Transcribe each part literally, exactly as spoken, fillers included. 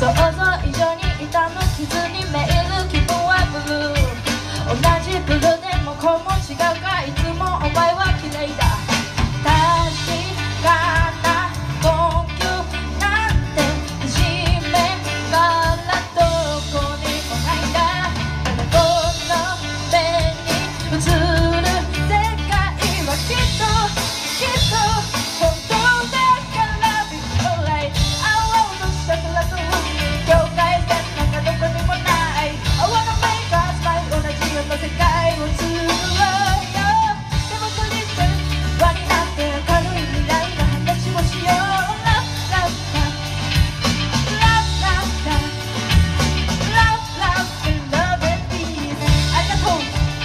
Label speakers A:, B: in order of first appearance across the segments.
A: 想像以上に痛む傷に見える気分はブルー。同じブルーでもこうも違うか、いつもお前は綺麗だ。確かな根拠なんて初めからどこにもないんだ。ただこの目に映る世界はきっときっと本当だからビッグライト。青々とした空と海、境界線なんかどこにもない。I wanna make us smile、 同じような世界を作ろうよ。でもクリスタル輪になって明るい未来の話をしよう。ラブラブラブラブラブラブラブラブピース。ありがとう。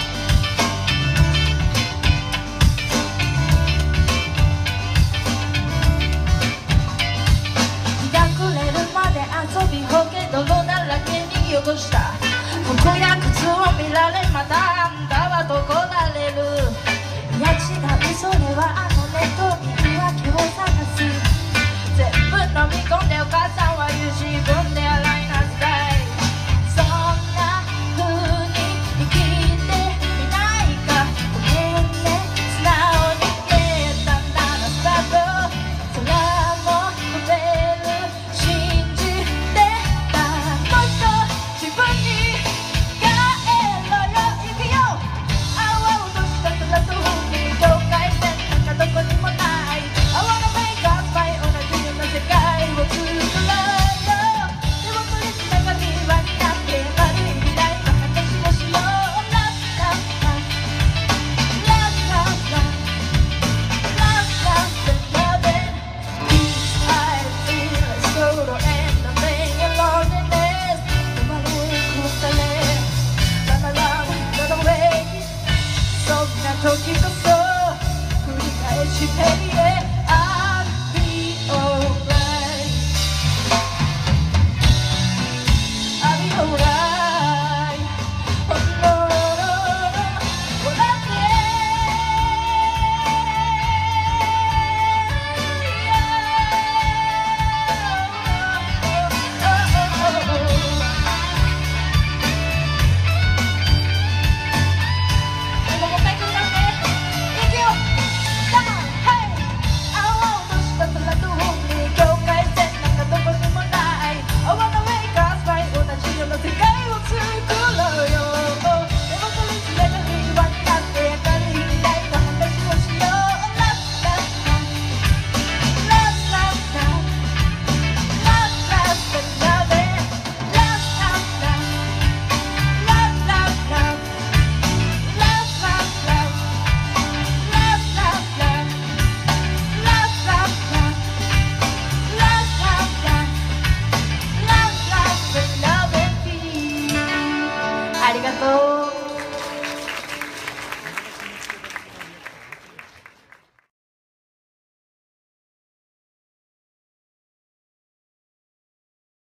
A: 日が暮れるまで遊びほうけ泥だらけに汚した服や靴を見られ、またあんたはどこられる。いや違う、それはあのネットに言い訳を探す。全部飲み込んでお母さんは言う、自分で洗いなさい。そんな風に生きてみないか。ごめんね、素直に言えたんだな。スタート空も飛べる信じてた。もっと自分に帰ろよ。行くよ。青々とした空と海、境界線なんかどこにもない。I wanna make us smile、 同じような世界を作ろうよ。でもクリスマスに輪になって丸い未来の話をしよう。ラブラブラブラブラブラブラブ Peace I feel sorrow and the pain and loneliness。 生まれくされラララララウェイ、そんな時こそ